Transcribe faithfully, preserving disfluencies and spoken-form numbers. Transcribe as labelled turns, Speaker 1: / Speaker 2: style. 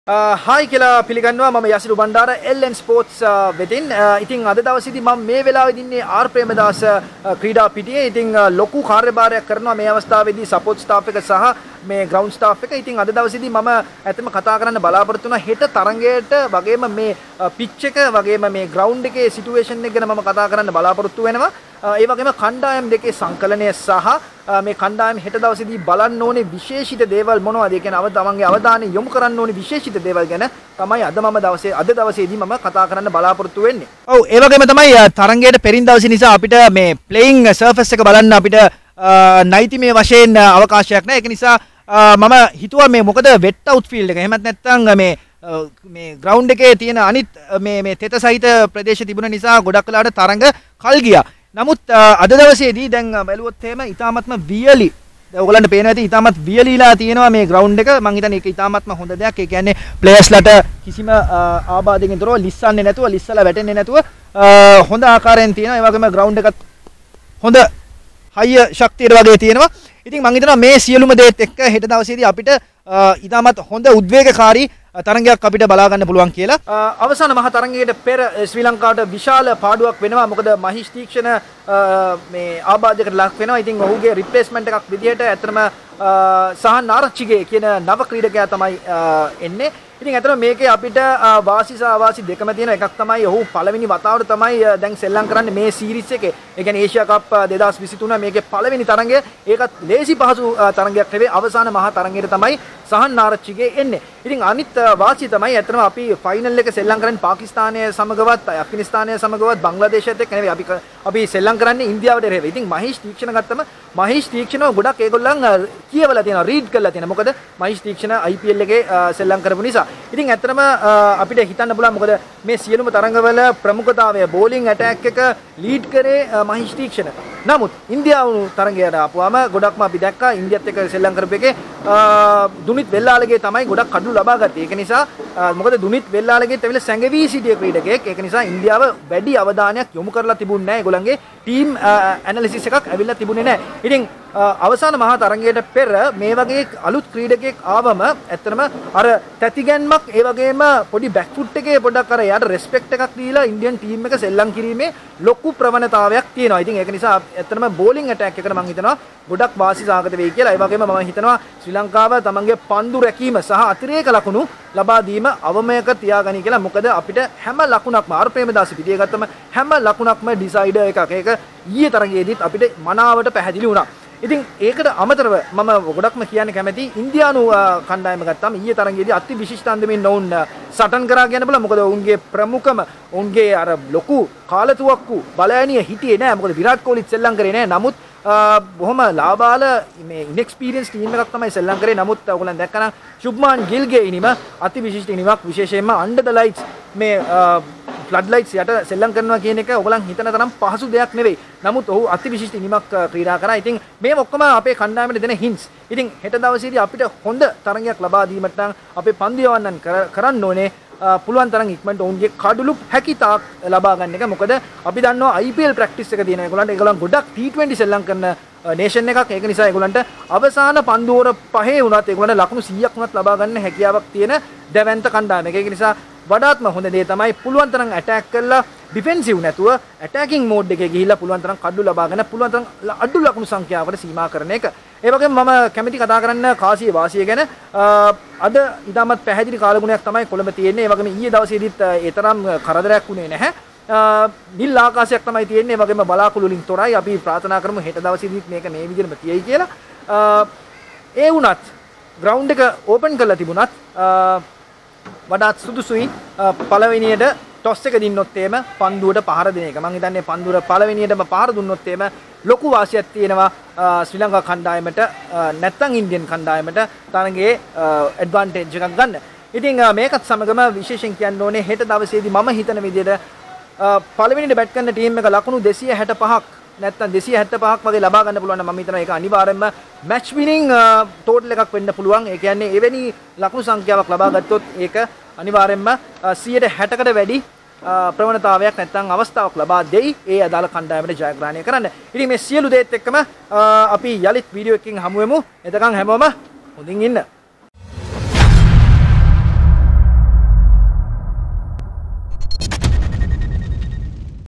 Speaker 1: Hi කියලා පිළිගන්නවා මම Yasiru Bandara L N sports වෙතින්. ඉතින් අද දවසේදී මම මේ වෙලාවේදී ඉන්නේ ආර් ප්‍රේමදාස ක්‍රීඩා පිටියේ. ඉතින් ලොකු කාර්යභාරයක් කරනවා මේ අවස්ථාවේදී සපෝට් ස්ටාෆ් එක සහ මේ ග්‍රවුන්ඩ් ස්ටාෆ් එක. ඉතින් අද දවසේදී මම ඇත්තම කතා කරන්න බලාපොරොත්තු වෙනවා හෙට තරඟයට වගේම මේ පිච් එක වගේම මේ ග්‍රවුන්ඩ් එකේ සිටුේෂන් එක ගැන මම කතා කරන්න බලාපොරොත්තු වෙනවා. ඒ වගේම කණ්ඩායම් දෙකේ සංකලනය සහ මේ කණ්ඩායම් හෙට දවසේදී බලන්න ඕනේ විශේෂිත දේවල් මොනවද? ඒ කියන්නේ අව තමන්ගේ අවධානය යොමු කරන්න ඕනේ විශේෂිත දේවල් ගැන තමයි අද මම දවසේ අද දවසේදී මම කතා කරන්න බලාපොරොත්තු වෙන්නේ. ඔව් ඒ වගේම තමයි තරඟයට පෙරින් දවසේ නිසා අපිට මේ ප්ලේයිං සර්ෆස් එක බලන්න අපිට නයිතිමය වශයෙන් අවකාශයක් නැහැ. ඒක නිසා මම හිතුවා මේ මොකද වෙට් අවුට් ෆීල්ඩ් එක. එහෙමත් නැත්නම් මේ මේ ග්‍රවුන්ඩ් එකේ තියෙන අනිත් මේ මේ තෙත සහිත ප්‍රදේශ තිබුණ නිසා ගොඩක් වෙලාවට තරඟ කල් ගියා. නමුත් අද දවසේදී දැන් බැලුවොත් එහෙම ඉතාමත්ම වියලි ඔයගලන්ට පේනවා ඇති ඉතාමත් වියලිලා තියෙනවා මේ ග්‍රවුන්ඩ් එක. මම හිතන්නේ ඒක ඉතාමත්ම හොඳ දෙයක්. ඒ කියන්නේ ප්ලේයර්ස්ලට කිසිම ආබාධයකින් තොරව ලිස්සන්නේ නැතුව ලිස්සලා වැටෙන්නේ නැතුව හොඳ ආකාරයෙන් තියෙනවා. ඒ වගේම ග්‍රවුන්ඩ් එකත් හොඳ හයිය ශක්තියට වගේ තියෙනවා. ඉතින් මම හිතනවා මේ සියලුම දේත් එක්ක හෙට දවසේදී අපිට ඉතාමත් හොඳ උද්වේගකාරී තරඟයක් අපිට බලා ගන්න පුළුවන් කියලා. අවසාන මහ තරඟයට පෙර ශ්‍රී ලංකාවට විශාල පාඩුවක් වෙනවා. මොකද මහීෂ් තීක්ෂණ මේ ආබාධයකට ලක් වෙනවා. ඉතින් ඔහුගේ රිප්ලේස්මන්ට් එකක් විදිහට ඇත්තටම සහන් ආරච්චිගේ කියන නව ක්‍රීඩකයා තමයි එන්නේ. ඉතින් ඇත්තටම මේකේ අපිට වාසි සහ අවාසි දෙකම තියෙන එකක් තමයි ඔහු පළවෙනි වතාවට තමයි දැන් සෙල්ලම් කරන්නේ මේ සීරීස් එකේ. ඒ කියන්නේ ඒෂියා කප් දෙදාස් විසිතුන මේකේ පළවෙනි තරඟය. ඒකත් ලේසි පහසු තරඟයක් නෙවෙයි. අවසාන මහා තරඟයට තමයි සහන් ආරච්චිගේ එන්නේ. ඉතින් අනිත් වාසිය තමයි ඇත්තටම අපි ෆයිනල් එක සෙල්ලම් කරන්නේ පාකිස්තානය සමගවත් අෆ්ගනිස්තානය සමගවත් බංග්ලාදේශයත් එක්ක නෙවෙයි. අපි අපි සෙල්ලම් කරන්නේ ඉන්දියාවට එරෙහිව. ඉතින් මහීෂ් තීක්ෂණ ගත්තම මහීෂ් තීක්ෂණව ගොඩක් ඒගොල්ලන් කියවලා තියෙනවා රීඩ් කරලා තියෙනවා. මොකද මහීෂ් තීක්ෂණ ආයි පී එල් එකේ සෙල්ලම් කරපු නිසා. ඉතින් ඇත්තටම අපිට හිතන්න පුළුවන් මොකද මේ සියලුම තරඟවල ප්‍රමුඛතාවය බෝලිං ඇටැක් එක ලීඩ් කරේ මහීෂ් තීක්ෂණ. නමුත් ඉන්දියාව තරඟයට ආපුවාම ගොඩක්ම අපි දැක්කා ඉන්දියත් එක්ක සෙල්ලම් කරපු එකේ දුනිත් වෙල්ලාලගේ තමයි ගොඩක් කඩළු ලබා ගත්තේ. ඒක නිසා මොකද දුනිත් වෙල්ලාලගේත් ඇවිල්ලා සැඟවී සිටිය ක්‍රීඩකයෙක්. ඒක නිසා ඉන්දියාව වැඩි අවධානයක් යොමු කරලා තිබුණේ නැහැ. ඒගොල්ලන්ගේ ටීම් ඇනලිසිස් එකක් ඇවිල්ලා තිබුණේ නැහැ. ඉතින් අවසාන මහා තරඟයට පෙර මේ වගේ අලුත් ක්‍රීඩකයෙක් ආවම ඇත්තටම අර තැතිගැන්මක් ඒ වගේම පොඩි බෑක් ෆුට් එකේ පොඩක් අර යාට රෙස්පෙක්ට් එකක් දීලා ඉන්දියන් ටීම් එක සෙල්ලම් කිරීමේ ලොකු ප්‍රවණතාවයක් තියෙනවා. ඉතින් ඒක නිසා ඇත්තටම බෝලිං ඇටැක් එකට මම හිතනවා ගොඩක් වාසි සාගත වෙයි කියලා. ඒ වගේම මම හිතනවා ශ්‍රී ලංකාව තමන්ගේ පන්දු රැකීම සහ අතිරේක ලකුණු ලබා දීම අවමයක තියාගනි කියලා. මොකද අපිට හැම ලකුණක්ම ආර් ප්‍රේමදාස පිටියේ ගත්තම හැම ලකුණක්ම ඩිසයිඩර් එකක්. ඒක ඊයේ තරගයේදීත් අපිට මනාවට පැහැදිලි වුණා. ඉතින් ඒකට අමතරව මම ගොඩක්ම කියන්න කැමති ඉන්දියානු කණ්ඩායම ගත්තාම ඊයේ තරගයේදී අති විශිෂ්ට අන්දමින් ඔවුන් සටන් කරා කියන්න බලා. මොකද ඔවුන්ගේ ප්‍රමුඛම ඔවුන්ගේ අර ලොකු කාලතුවක්කු බලයනිය හිටියේ නෑ. මොකද විරාට් කොහ්ලිත් සෙල්ලම් කරේ නෑ. නමුත් බොහොම ලාබාල මේ ඉන්එක්ස්පීරියන්ස් ටීම් එකක් තමයි සෙල්ලම් කරේ. නමුත් ඔයගොල්ලන් දැක්කනම් ශුභ්මාන් ගිල්ගේ ඉනිම අති විශිෂ්ට ඉනිමක්. විශේෂයෙන්ම අන්ඩර් ද ලයිට්ස් මේ ෆ්ලඩ් ලයිට්ස් යට සෙල්ලම් කරනවා කියන එක ඔයගොල්ලන් හිතන තරම් පහසු දෙයක් නෙවෙයි. නමුත් ඔහු අති විශිෂ්ට ඉනිමක් ක්‍රීඩා කරා. ඉතින් මේ ඔක්කොම අපේ කණ්ඩායමට දෙන හින්ට්ස්. ඉතින් හෙට දවසේදී අපිට හොඳ තරගයක් ලබා දීමට නම් අපේ පන්දු යවන්නන් කරන්න ඕනේ පුළුවන් තරම් ඉක්මනට ඔවුන්ගේ කඩළු හැකිතාක් ලබා ගන්න එක. මොකද අපි දන්නවා ආයි පී එල් ප්‍රැක්ටිස් එක තියෙනවා. ඒගොල්ලන්ට ඒගොල්ලන් ගොඩක් ටී ට්වෙන්ටි සෙල්ලම් කරන නේෂන් එකක්. ඒක නිසා ඒගොල්ලන්ට අවසාන පන්දු ඕවර පහේ වුණත් ඒගොල්ලන්ට ලකුණු සීයක් වුණත් ලබා ගන්න හැකියාවක් තියෙන දැවැන්ත කණ්ඩායමක්. ඒක නිසා වඩාත්ම හොඳ දේ තමයි පුළුවන් තරම් ඇටැක් කරලා ඩිෆෙන්සිව් නැතුව ඇටැකින් මෝඩ් එකේ ගිහිල්ලා පුළුවන් තරම් කඩළු ලබා ගන්න පුළුවන් තරම් අඩු ලකුණු සංඛ්‍යාවකට සීමා කරන එක. ඒ වගේම මම කැමති කතා කරන්න කාසිය වාසිය ගැන. අද ඉතාමත් පැහැදිලි කාලගුණයක් තමයි කොළඹ තියෙන්නේ. ඒ වගේම ඊයේ දවසේදීත් ඒ තරම් කරදරයක් වුණේ නැහැ. නිල් ආකාශයක් තමයි තියෙන්නේ. ඒ වගේම බලාකුළු වලින් තොරයි. අපි ප්‍රාර්ථනා කරමු හෙට දවසේදීත් මේක මේ විදිහටම තියෙයි කියලා. ඒ වුණත් ග්‍රවුන්ඩ් එක ඕපන් කරලා තිබුණත් වඩාත් සුදුසුයි පළවෙනියට ටොස් එක දින්නොත් එම පන්දුවට පහර දෙන එක. මම හිතන්නේ පන්දුවට පළවෙනියටම පහර දුන්නොත් එම ලොකු වාසියක් තියෙනවා ශ්‍රී ලංකා කණ්ඩායමට නැත්නම් ඉන්දියන් කණ්ඩායමට තරගයේ ඇඩ්වාන්ටේජ් එකක් ගන්න. ඉතින් මේකත් සමගම විශේෂයෙන් කියන්න ඕනේ හෙට දවසේදී මම හිතන විදිහට පළවෙනියට බැට් කරන ටීම් එක ලකුණු දෙසිය හැට පහක් නැත්නම් දෙසිය හැත්තෑ පහක් වගේ ලබා ගන්න පුළුවන් නම් මම හිතනවා ඒක අනිවාර්යයෙන්ම මැච් විනිං ටෝටල් එකක් වෙන්න පුළුවන්. ඒ කියන්නේ එවැනි ලකුණු සංඛ්‍යාවක් ලබා ගත්තොත් ඒක අනිවාර්යයෙන්ම සියයට හැටකට වැඩි ප්‍රවණතාවයක් නැත්නම් අවස්ථාවක් ලබා දෙයි ඒ අදාළ කණ්ඩායමට ජයග්‍රහණය කරන්න. ඉතින් මේ සියලු දේත් එක්කම අපි යලිත් වීඩියෝ එකකින් හමු වෙමු. එතකන් හැමෝම හොඳින් ඉන්න.